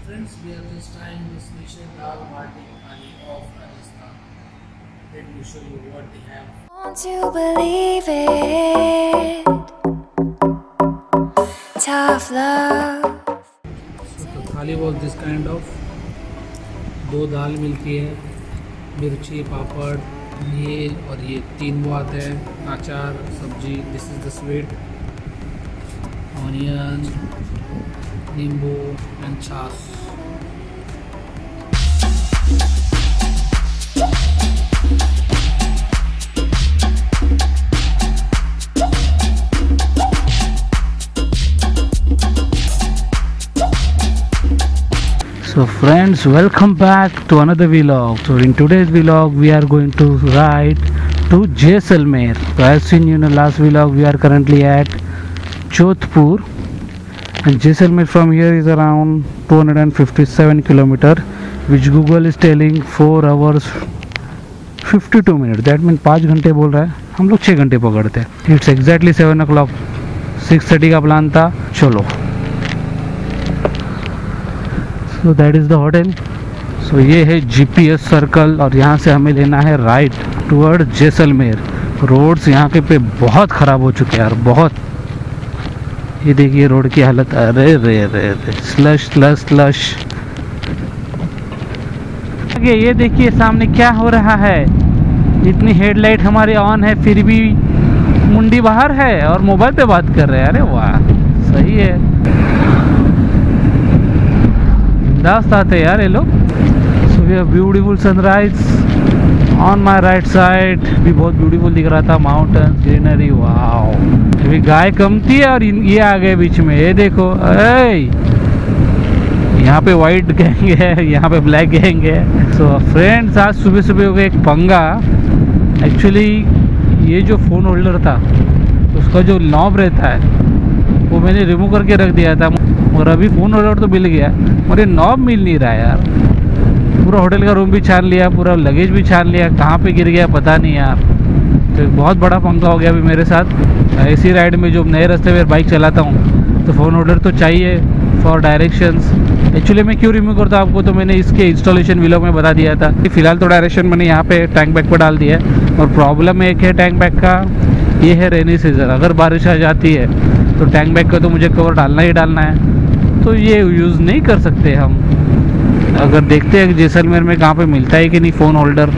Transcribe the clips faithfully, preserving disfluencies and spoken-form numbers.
friends, we are just trying this mission Dal Bati Pani of Rajasthan. Let me show you what they have. Want to believe it? Tough love. So the thali was this kind of. दो दाल मिलती है, मिर्ची, पापड़, ये और ये तीन वो आते हैं, अचार, सब्जी. This is the sweet, onion, nimbu and chhach. So friends, welcome back to another vlog. So in today's vlog we are going to ride to Jaisalmer. So as seen in the last vlog, we are currently at Jodhpur, and Jaisalmer from here is around two hundred fifty-seven kilometer, which Google is telling four hours fifty-two minutes. That means पाँच घंटे बोल रहा है, हम लोग छः घंटे पकड़ते हैं. It's exactly seven o'clock. six thirty का प्लान था, चलो. So that is the hotel. So ये है जी पी एस सर्कल, और यहाँ से हमें लेना है राइट टुवर्ड जैसलमेर. रोड्स यहाँ के पे बहुत ख़राब हो चुके हैं यार, बहुत. ये देखिए रोड की हालत, अरे रे रे रे स्लश स्लश स्लश. आगे ये देखिए सामने क्या हो रहा है. इतनी हेडलाइट हमारे ऑन है, फिर भी मुंडी बाहर है और मोबाइल पे बात कर रहे हैं. अरे वाह, सही है. दास्त आते यार ये लोग. So we have beautiful sunrise on my right side. भी बहुत ब्यूटीफुल दिख रहा था, माउंटेन, ग्रीनरी. वाओ, अभी गाय कम थी और ये आ गए बीच में. ये देखो, यहाँ पे वाइट गैंग है, यहाँ पे ब्लैक गैंग है. सो फ्रेंड्स, आज सुबह सुबह हो गया एक पंगा. एक्चुअली ये जो फ़ोन होल्डर था, उसका जो नॉब रहता है वो मैंने रिमूव करके रख दिया था, और अभी फ़ोन होल्डर तो मिल गया, और ये नॉब मिल नहीं रहा है यार. पूरा होटल का रूम भी छान लिया, पूरा लगेज भी छान लिया, कहाँ पे गिर गया पता नहीं यार. तो एक बहुत बड़ा पंगा हो गया अभी मेरे साथ. ऐसी राइड में जो नए रास्ते पर बाइक चलाता हूँ तो फ़ोन होल्डर तो चाहिए फॉर डायरेक्शंस. एक्चुअली मैं क्यों रिमूव करता हूँ आपको तो मैंने इसके इंस्टॉलेशन वीडियो में बता दिया था. फिलहाल तो डायरेक्शन मैंने यहाँ पे टैंक बैग पर डाल दिया है, और प्रॉब्लम एक है टैंक बैग का, ये है रेनी सीजन. अगर बारिश आ जाती है तो टैंक बैग का तो मुझे कवर डालना ही डालना है, तो ये यूज़ नहीं कर सकते हम. अगर देखते हैं जैसलमेर में कहाँ पे मिलता है कि नहीं फ़ोन होल्डर.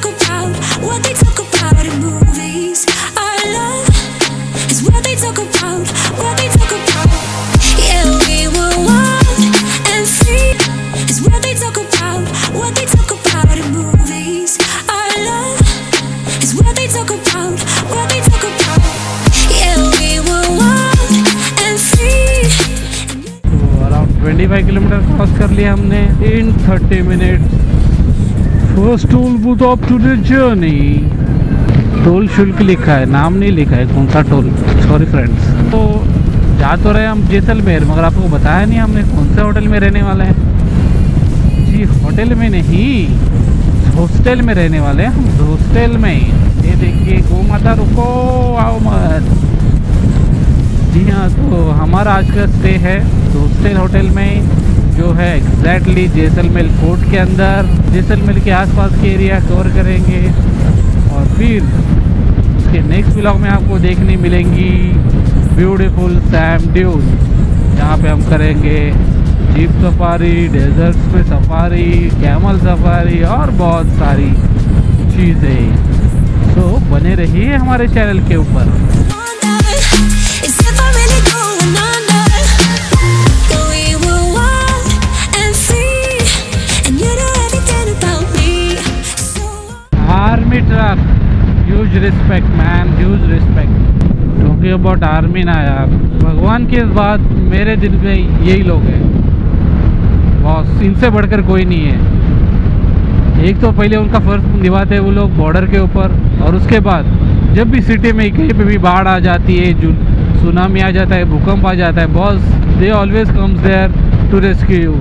पच्चीस किलोमीटर क्रॉस कर लिया हमने in thirty minutes. First toll booth of today journey. Toll शुल्क लिखा है, नाम नहीं लिखा है कौन सा टोल. Sorry friends. तो जा तो रहे हम जैसलमेर, मगर आपको बताया नहीं हमने कौन से होटल में रहने वाले हैं. जी होटल में नहीं, हॉस्टल में रहने वाले हैं हम. हॉस्टल में. ये देखिए गो माता, रुको आओ मत. जी हाँ, तो हमारा आज का स्टे है हॉस्टल होटल में, जो है एग्जैक्टली जैसलमेर फोर्ट के अंदर. जैसलमेर के आसपास के एरिया कवर करेंगे, और फिर उसके नेक्स्ट व्लॉग में आपको देखने मिलेंगी ब्यूटीफुल सैंड ड्यून, जहाँ पे हम करेंगे जीप सफारी, डेजर्ट्स में सफारी, कैमल सफारी और बहुत सारी चीज़ें. तो बने रहिए हमारे चैनल के ऊपर. Army truck, huge respect man, huge respect. Talking about army ना यार, भगवान के बाद मेरे दिल में यही लोग हैं बॉस. इनसे बढ़कर कोई नहीं है. एक तो पहले उनका फर्ज निभाते हैं वो लोग बॉर्डर के ऊपर, और उसके बाद जब भी सिटी में कहीं पे भी बाढ़ आ जाती है, जो सुनामी आ जाता है, भूकंप आ जाता है, boss they always comes there to rescue you.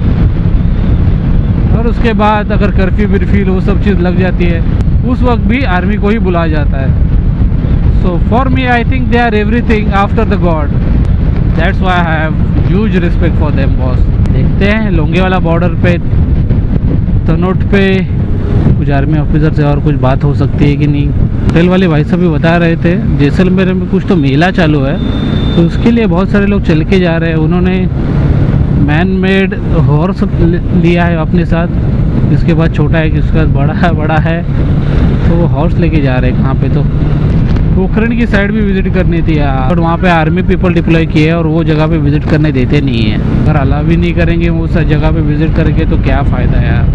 और उसके बाद अगर कर्फ्यू बिरफ्यू वो सब चीज़ लग जाती है, उस वक्त भी आर्मी को ही बुलाया जाता है. So for me I think they are everything after the god. That's why I have huge respect for them boss. देखते हैं लोंगे वाला बॉर्डर पे तनोट पे कुछ आर्मी ऑफिसर से और कुछ बात हो सकती है कि नहीं। होटल वाले भाई साहब भी बता रहे थे जैसलमेर में कुछ तो मेला चालू है, तो उसके लिए बहुत सारे लोग चल के जा रहे हैं। उन्होंने मैन मेड हॉर्स लिया है अपने साथ, इसके बाद छोटा है कि उसके बाद बड़ा है बड़ा है तो वो हॉर्स लेके जा रहे हैं। कहाँ पे? तो पोखरण की साइड भी विजिट करनी थी यार, और वहाँ पे आर्मी पीपल डिप्लॉय किए हैं और वो जगह पे विजिट करने देते नहीं है। अगर अलाउ भी नहीं करेंगे वो सब जगह पे विजिट करके तो क्या फ़ायदा यार।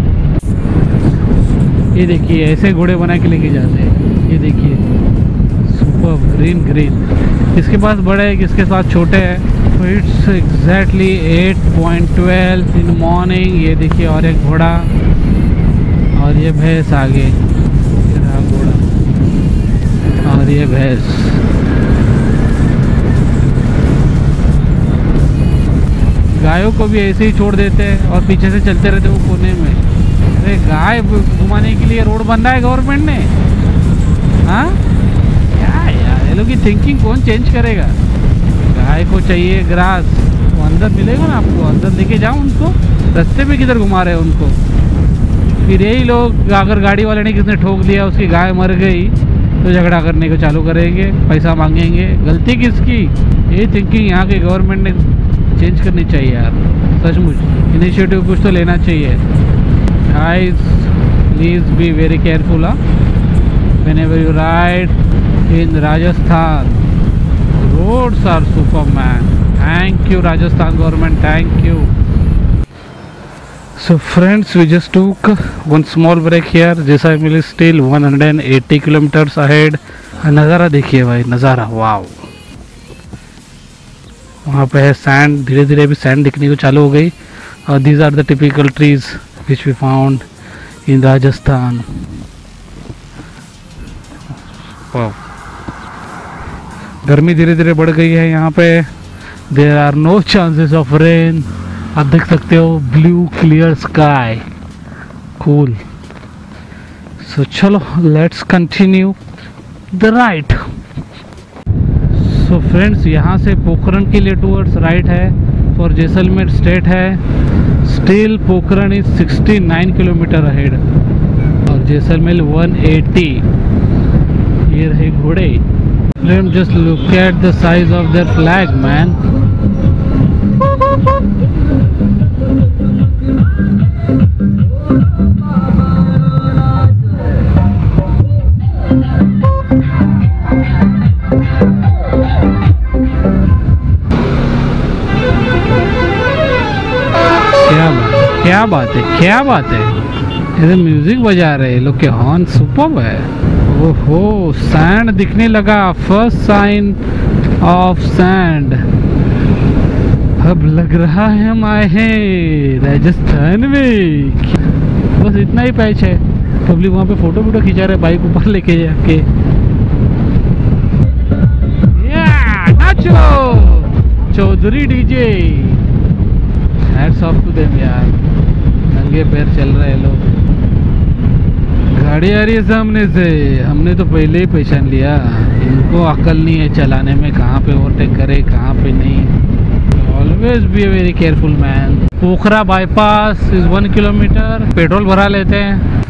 ये देखिए ऐसे घोड़े बना के लेके जाते हैं, ये देखिए सुपर ग्रीन ग्रीन। किसके पास बड़े हैं किसके पास छोटे हैं। तो it's exactly eight point twelve in morning. ये देखिए और एक घोड़ा और ये भैंस आगे, ये रहा घोड़ा और ये भैंस। गायों को भी ऐसे ही छोड़ देते हैं और पीछे से चलते रहते वो कोने में। अरे गाय घुमाने के लिए रोड बन रहा है गवर्नमेंट ने। हाँ क्या यार, ये लोग की थिंकिंग कौन चेंज करेगा। गाय को चाहिए ग्रास, वो अंदर मिलेगा ना आपको, अंदर लेके जाओ उनको। रास्ते पे किधर घुमा रहे हैं उनको। फिर यही लोग अगर गाड़ी वाले ने किसने ठोक दिया उसकी गाय मर गई तो झगड़ा करने को चालू करेंगे, पैसा मांगेंगे। गलती किसकी? ये थिंकिंग यहाँ के गवर्नमेंट ने चेंज करनी चाहिए यार, सचमुच इनिशिएटिव कुछ तो लेना चाहिए। Guys, please be very careful huh? whenever you ride in Rajasthan. Roads are superman. Thank you Rajasthan government, thank you. So friends, we just took one small break here. Jaisalmer is still one hundred eighty kilometers ahead. नज़ारा देखिए भाई, नज़ारा वाव। वहाँ पे है sand, धीरे धीरे भी सैंड दिखने को चालू हो गई। और these are the typical trees which we found in Rajasthan. Wow. गर्मी धीरे धीरे बढ़ गई है यहाँ पे। There are no chances of rain. आप देख सकते हो blue clear sky, cool. So चलो let's continue the ride. So friends, यहाँ से पोखरण के लिए टूवर्ड्स राइट है और जैसलमेर स्टेट है। Still Pokhran is sixty nine kilometre ahead और जैसलमेर वन एटी। ये रहे घोड़े। Just look at the size of their flag man. क्या बात है, क्या बात है। इधर म्यूजिक बजा रहे हैं लोग के हॉर्न, सुपर्ब है। ओहो, सैंड दिखने लगा, फर्स्ट साइन ऑफ सैंड। अब लग रहा है हम आए हैं राजस्थान में। बस इतना ही पैच है। पब्लिक वहाँ पे फोटो वोटो खिंचा रहे बाइक ऊपर लेके जाके। नाचो Chaudhary DJ, hats off to them यार। नंगे पैर चल रहे हैं लोग। गाड़ी आ रही है सामने से, हमने तो पहले ही पहचान लिया। इनको अकल नहीं है चलाने में, कहाँ पे ओवरटेक करे कहाँ पे नहीं। Always be very careful man. Pokhran bypass is one kilometre. Petrol भरा लेते हैं।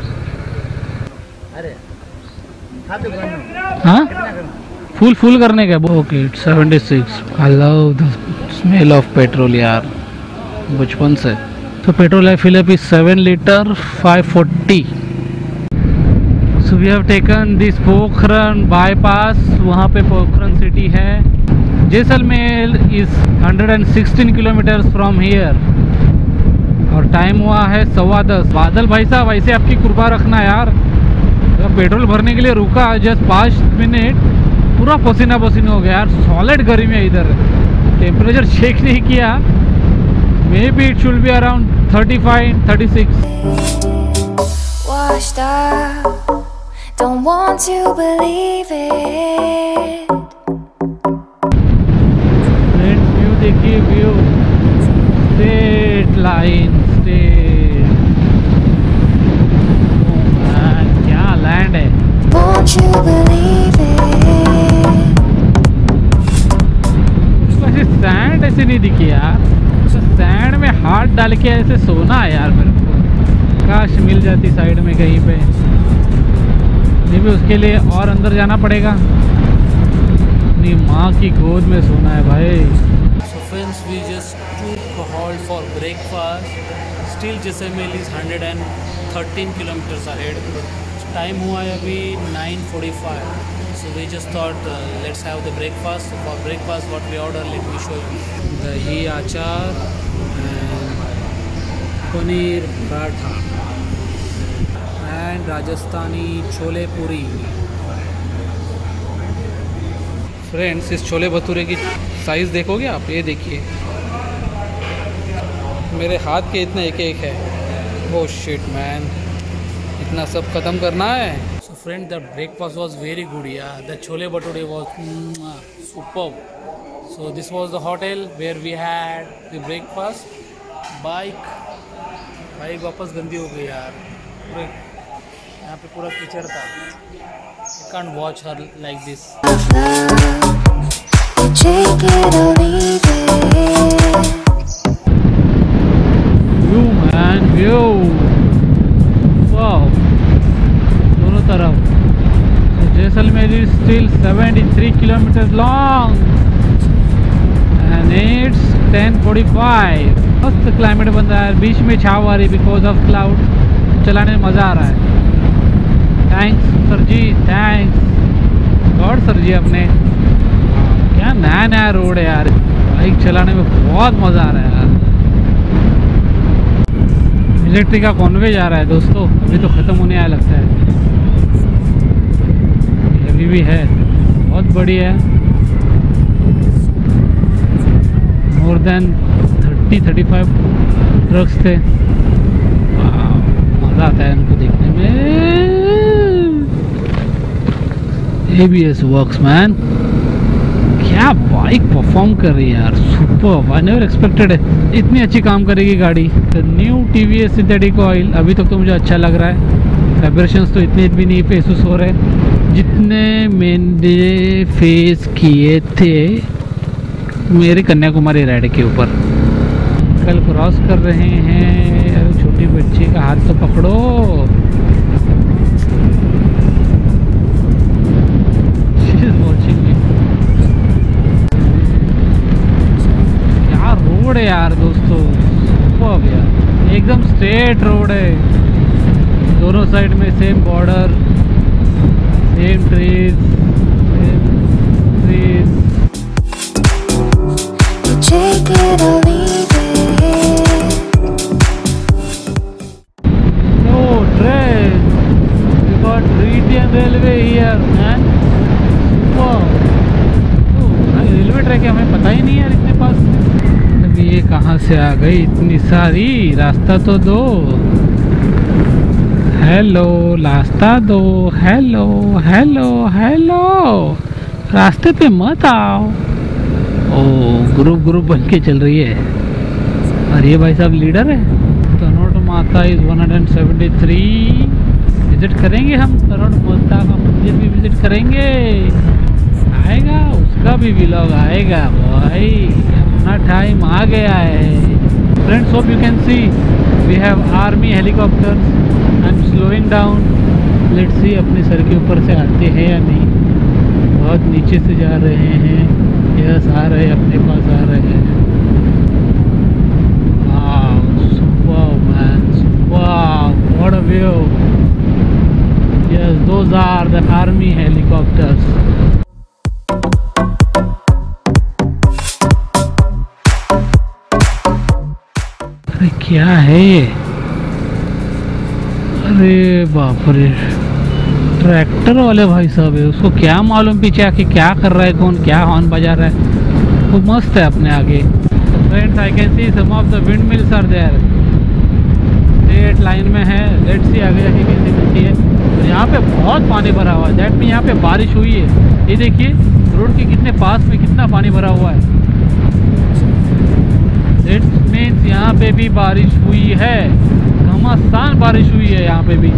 हाँ फुल फुल करने का। Okay seventy six. I love the smell of petrol यार, बचपन से। तो पेट्रोल है fill up is seven litre five forty. So we have taken this Pokhran bypass. वहाँ पे पोखरण सिटी है। Jaisalmer is hundred sixteen kilometres from here और टाइम हुआ है सवा दस। बादल भाई साहब ऐसे आपकी कृपा रखना यार। जब पेट्रोल भरने के लिए रुका जस्ट पाँच मिनट, पूरा पसीना पसीना हो गया यार। सॉलिड गर्मी है इधर, टेम्परेचर चेक नहीं किया। Maybe it should be around thirty-five, thirty-six. Washed up, don't want to believe it. Friends, view देखिए view, straight line, straight. Oh man, क्या land है? Won't you believe it? उसको ऐसे sand ऐसे नहीं दिखी यार। सैंड में हाथ से सोना है यार मेरे को। काश मिल जाती साइड में कहीं पे। नहीं भी उसके लिए और अंदर जाना पड़ेगा। अपनी माँ की गोद में सोना है भाई। So friends, we just took a halt for breakfast. Still Jaisalmer is one hundred thirteen kilometers ahead. Time हुआ है अभी nine forty-five. So we just thought uh, let's have the breakfast. So for breakfast, what we order, let me show you. Dahi achar and paneer paratha and Rajasthani chole puri. Friends, इस छोले भटूरे की size देखोगे आप? ये देखिए, मेरे हाथ के इतना एक एक है। ओह शिट मैन, इतना सब ख़त्म करना है। So friend, the breakfast was very good यार। The chole bhature was superb. So this was the hotel where we had the breakfast. Bike bike वापस गंदी हो गई यार। पूरे यहाँ पे पूरा कीचड़ था। I can't watch her like this. You take it or leave it. View man, view. Wow. दोनों तरफ। So Jaisalmer is still seventy-three kilometers long and it's ten forty-five. मस्त क्लाइमेट बन रहा है। बीच में छाव आ रही बिकॉज ऑफ क्लाउड। चलाने में मज़ा आ रहा है। Thanks sir ji, thanks god sir ji. अपने क्या नया नया रोड है यार। बाइक चलाने में बहुत मज़ा आ रहा है यार। मिलिट्री का कॉन्वे जा रहा है दोस्तों। अभी तो ख़त्म होने आया लगता है। अभी भी है, बहुत बड़ी है। More than thirty thirty five trucks थे। मज़ा आता है इनको देखने में। A B S works man, क्या बाइक परफॉर्म कर रही है यार। सुपर, आई नेवर एक्सपेक्टेड है इतनी अच्छी काम करेगी गाड़ी। The new T V S synthetic oil अभी तक तो मुझे अच्छा लग रहा है। वाइब्रेशंस तो इतने भी नहीं महसूस हो रहे जितने मैंने फेस किए थे मेरे कन्याकुमारी राइड के ऊपर। कल क्रॉस कर रहे हैं। अरे छोटी बच्ची का हाथ तो पकड़ो। क्या रोड है यार दोस्तों, सुपर्ब यार। एकदम स्ट्रेट रोड है। दोनों साइड में same border, same trees, same trees. Take it or leave it. No train. We got Indian Railway here, man. Wow. Oh, railway track है, हमें पता ही नहीं यार इतने पास। अभी ये कहाँ से आ गई इतनी सारी? रास्ता तो दो। हेलो, रास्ता दो। हेलो हेलो हेलो, रास्ते पे मत आओ। ओ, ग्रुप ग्रुप बन के चल रही है। और ये भाई साहब लीडर है। Tanot Mata is one hundred seventy three. Visit करेंगे हम तनोट माता का मंदिर भी विजिट करेंगे। आएगा, उसका भी व्लॉग आएगा भाई। अपना टाइम आ गया है। Friends, hope you can see we have army helicopters. I am slowing down. Let's see अपने सर के ऊपर से आते हैं या नहीं। बहुत नीचे से जा रहे हैं। यस, आ रहे, अपने पास आ रहे हैं। Wow, super man, super, what a view. Yes, those are the army helicopters. अरे क्या है ये? अरे बाप रे, ट्रैक्टर वाले भाई साहब है। उसको क्या मालूम पीछे आके क्या कर रहा है, कौन क्या हॉर्न बजा रहा है। वो मस्त है अपने आगे। Friends, I can see some of the wind mills are there. Straight line में है। लेट्स सी आगे जाके कैसे मिलती है। तो यहाँ पे बहुत पानी भरा हुआ है। दैट मीन यहाँ पे बारिश हुई है। ये देखिए रोड के कितने पास में कितना पानी भरा हुआ है। दैट मीन्स यहाँ पे भी बारिश हुई है। घमासान बारिश हुई है यहाँ पे भी।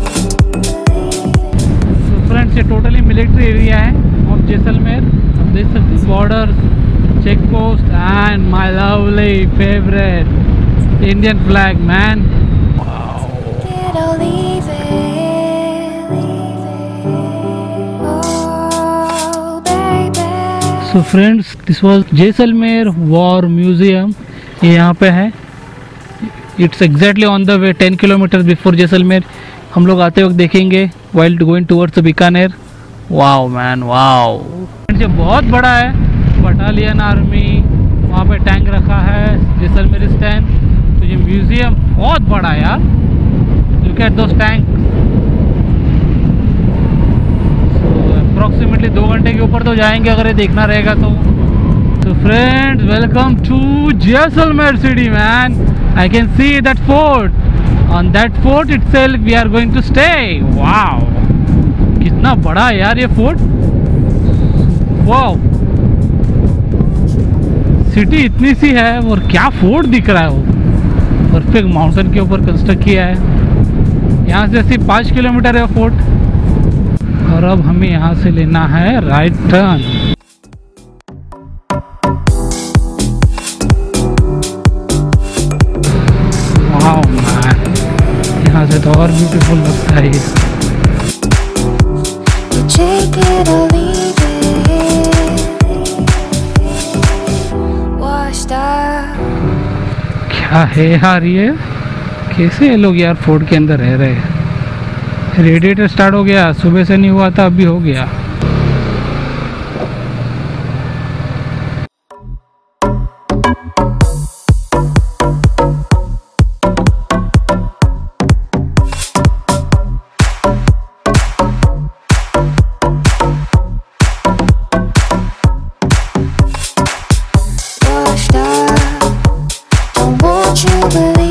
ये टोटली मिलिट्री एरिया है ऑफ जैसलमेर। आप देख borders, check post, and my lovely favorite Indian flag, man. Get or leave it, leave it. Oh, baby. So friends, this was Jaisalmer War Museum. ये यहाँ पे है. It's exactly on the way, ten kilometers before Jaisalmer. हम लोग आते वक्त देखेंगे while going towards the Bikaner. Wow man, wow. ये बहुत बड़ा है. बटालियन आर्मी, वहाँ पे टैंक रखा है, जैसलमेर स्टैंड. तो ये म्यूजियम बहुत बड़ा है यार. Look at those tank. Approximately दो घंटे के ऊपर तो जाएंगे अगर ये देखना रहेगा तो. So friends, welcome to Jaisalmer city, man. I can see that fort. On that fort itself we are going to stay. Wow, कितना बड़ा है यार ये फोर्ट. वाओ, सिटी इतनी सी है और क्या फोर्ट दिख रहा है. वो परफेक्ट माउंटेन के ऊपर कंस्ट्रक्ट किया है. यहाँ से सिर्फ पाँच किलोमीटर है फोर्ट. और अब हमें यहाँ से लेना है राइट टर्न. वाओ मैन, यहाँ से तो और ब्यूटीफुल लगता है ये. You take it or leave it. Washed up. क्या है यार ये. कैसे ये लोग यार फोर्ट के अंदर रह रहे हैं. रेडिएटर स्टार्ट हो गया. सुबह से नहीं हुआ था, अभी हो गया. Washed up. Don't want you to